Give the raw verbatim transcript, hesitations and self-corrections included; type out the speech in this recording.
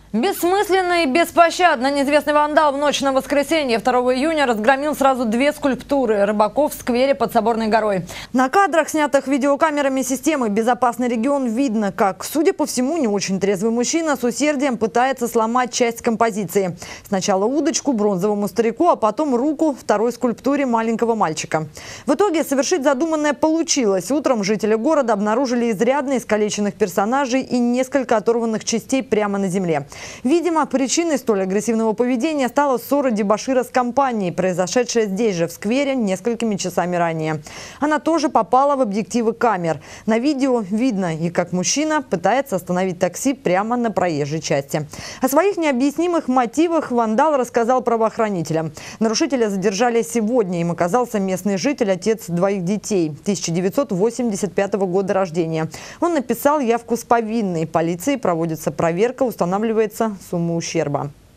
Бессмысленно и беспощадно неизвестный вандал в ночь на воскресенье второго июня разгромил сразу две скульптуры рыбаков в сквере под Соборной горой. На кадрах, снятых видеокамерами системы «Безопасный регион», видно, как, судя по всему, не очень трезвый мужчина с усердием пытается сломать часть композиции. Сначала удочку бронзовому старику, а потом руку второй скульптуре маленького мальчика. В итоге совершить задуманное получилось. Утром жители города обнаружили изрядно искалеченных персонажей и несколько оторванных частей прямо на земле. Видимо, причиной столь агрессивного поведения стала ссора дебошира с компанией, произошедшая здесь же, в сквере, несколькими часами ранее. Она тоже попала в объективы камер. На видео видно, и как мужчина пытается остановить такси прямо на проезжей части. О своих необъяснимых мотивах вандал рассказал правоохранителям. Нарушителя задержали сегодня. Им оказался местный житель, отец двоих детей, тысяча девятьсот восемьдесят пятого года рождения. Он написал явку с повинной. Полицией проводится проверка, устанавливается сумма ущерба.